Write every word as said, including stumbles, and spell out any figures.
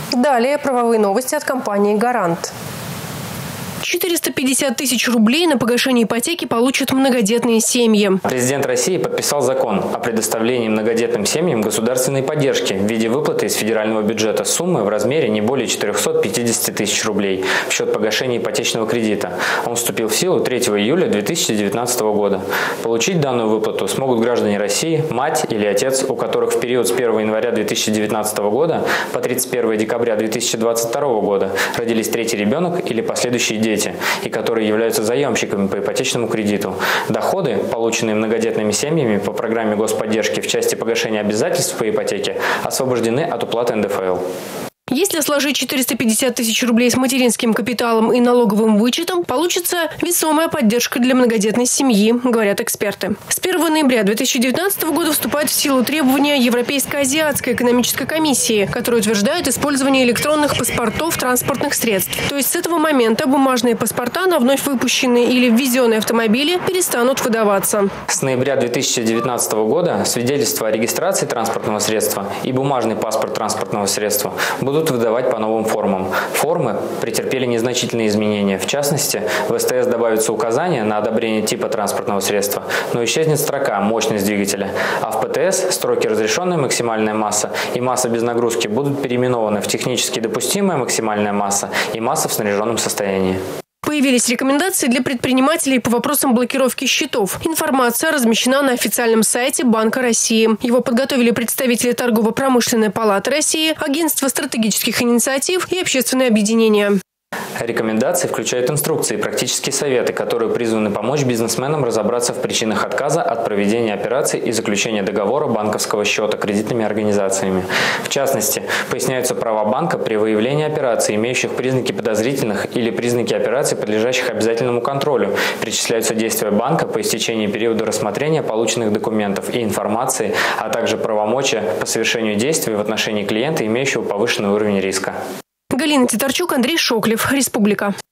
Далее правовые новости от компании «Гарант». четыреста пятьдесят тысяч рублей на погашение ипотеки получат многодетные семьи. Президент России подписал закон о предоставлении многодетным семьям государственной поддержки в виде выплаты из федерального бюджета суммы в размере не более четырёхсот пятидесяти тысяч рублей в счет погашения ипотечного кредита. Он вступил в силу третьего июля две тысячи девятнадцатого года. Получить данную выплату смогут граждане России, мать или отец, у которых в период с первого января две тысячи девятнадцатого года по тридцать первое декабря две тысячи двадцать второго года родились третий ребенок или последующие дети, и которые являются заемщиками по ипотечному кредиту. Доходы, полученные многодетными семьями по программе господдержки в части погашения обязательств по ипотеке, освобождены от уплаты эн дэ эф эл. Если сложить четыреста пятьдесят тысяч рублей с материнским капиталом и налоговым вычетом, получится весомая поддержка для многодетной семьи, говорят эксперты. С первого ноября две тысячи девятнадцатого года вступают в силу требования Европейско-азиатской экономической комиссии, которые утверждают использование электронных паспортов транспортных средств. То есть с этого момента бумажные паспорта на вновь выпущенные или ввезенные автомобили перестанут выдаваться. С ноября две тысячи девятнадцатого года свидетельство о регистрации транспортного средства и бумажный паспорт транспортного средства будут выдавать по новым формам. Формы претерпели незначительные изменения. В частности, в эс тэ эс добавится указание на одобрение типа транспортного средства, но исчезнет строка «Мощность двигателя». А в пэ тэ эс строки «Разрешенная максимальная масса» и «Масса без нагрузки» будут переименованы в «Технически допустимая максимальная масса» и «Масса в снаряженном состоянии». Появились рекомендации для предпринимателей по вопросам блокировки счетов. Информация размещена на официальном сайте Банка России. Его подготовили представители Торгово-промышленной палаты России, Агентства стратегических инициатив и общественные объединения. Рекомендации включают инструкции и практические советы, которые призваны помочь бизнесменам разобраться в причинах отказа от проведения операций и заключения договора банковского счета кредитными организациями. В частности, поясняются права банка при выявлении операций, имеющих признаки подозрительных или признаки операций, подлежащих обязательному контролю. Перечисляются действия банка по истечении периода рассмотрения полученных документов и информации, а также правомочия по совершению действий в отношении клиента, имеющего повышенный уровень риска. Галина Титарчук, Андрей Шоклев, Республика.